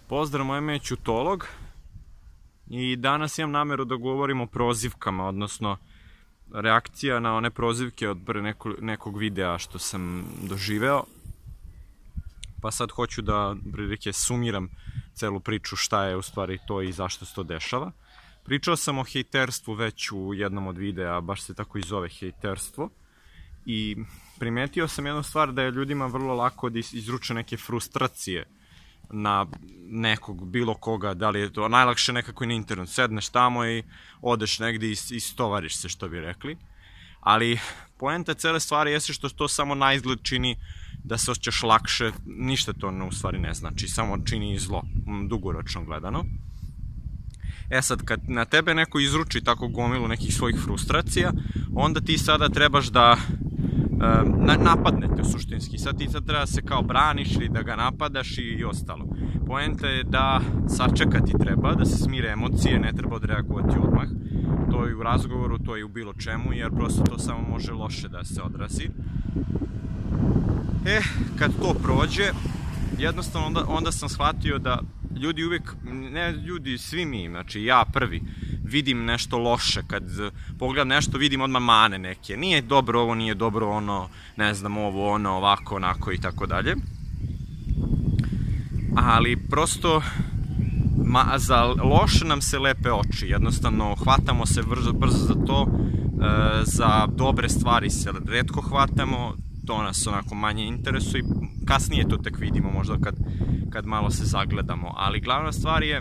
Pozdrav, moje ime je Ćutolog i danas imam nameru da govorim o prozivkama, odnosno reakcija na one prozivke od pre nekog videa što sam doživeo. Pa sad hoću da prilike sumiram celu priču šta je u stvari to i zašto se to dešava. Pričao sam o hejterstvu već u jednom od videa, baš se tako i zove hejterstvo. I primetio sam jednu stvar da je ljudima vrlo lako da izruče neke frustracije na nekog, bilo koga, da li je to najlakše nekako i na internetu, sedneš tamo i odeš negde i istovariš se, što bi rekli. Ali poenta cele stvari jeste što to samo naizgled čini da se osjećaš lakše, ništa to u stvari ne znači, samo čini zlo, dugoročno gledano. E sad, kad na tebe neko izruči tako gomilu nekih svojih frustracija, onda ti sada trebaš da napadnete suštinski. Sad ti treba da se kao braniš ili da ga napadaš i ostalo. Poenta je da sačekati treba, da se smire emocije, ne treba odreagovati odmah. To je u razgovoru, to je u bilo čemu, jer prosto to samo može loše da se odrazi. Kad to prođe, jednostavno onda sam shvatio da ljudi uvijek, ne ljudi, svi mi, znači ja prvi, vidim nešto loše, kad pogledam nešto vidim odmah mane neke, nije dobro ovo, nije dobro ono, ne znam ovo, ono, ovako, onako i tako dalje. Ali prosto za loše nam se lepe oči, jednostavno hvatamo se brzo za to, za dobre stvari se retko hvatamo, to nas onako manje interesuje i kasnije to tek vidimo možda kad malo se zagledamo, ali glavna stvar je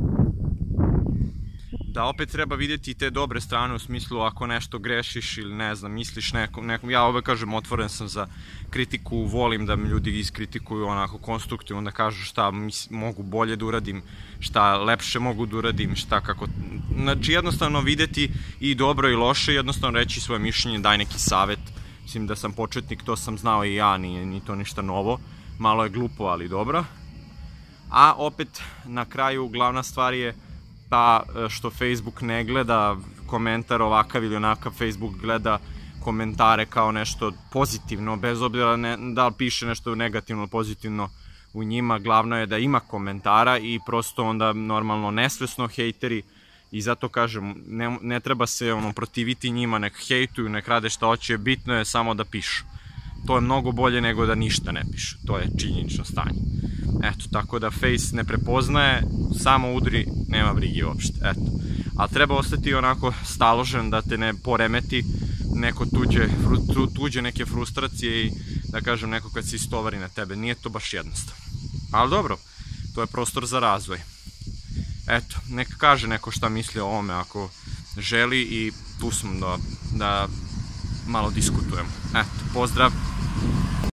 da opet treba vidjeti te dobre strane u smislu ako nešto grešiš ili ne znam, misliš nekom, ja uvek kažem otvoren sam za kritiku, volim da mi ljudi iskritikuju onako konstruktivno, da kažu šta mogu bolje da uradim, šta lepše mogu da uradim, šta kako, znači jednostavno videti i dobro i loše, jednostavno reći svoje mišljenje, daj neki savet. Mislim da sam početnik, to sam znao i ja, nije to ništa novo, malo je glupo, ali dobro. A opet na kraju glavna stvar je ta što Facebook ne gleda komentar ovakav ili onakav, Facebook gleda komentare kao nešto pozitivno, bez obzira da li piše nešto negativno ili pozitivno u njima, glavno je da ima komentara i prosto onda normalno nesvesno hejteri. I zato kažem, ne treba se protiviti njima, nek hejtuju, nek rade šta hoće, bitno je samo da pišu. To je mnogo bolje nego da ništa ne pišu, to je činjenično stanje. Eto, tako da Face ne prepoznaje, samo udri, nema brige uopšte, eto. Ali treba ostati onako staložen da te ne poremeti neko tuđe neke frustracije i da kažem neko kad se istovari na tebe, nije to baš jednostavno. Ali dobro, to je prostor za razvoj. Eto, neka kaže neko šta misli o ovome ako želi i tu smo da malo diskutujemo. Eto, pozdrav!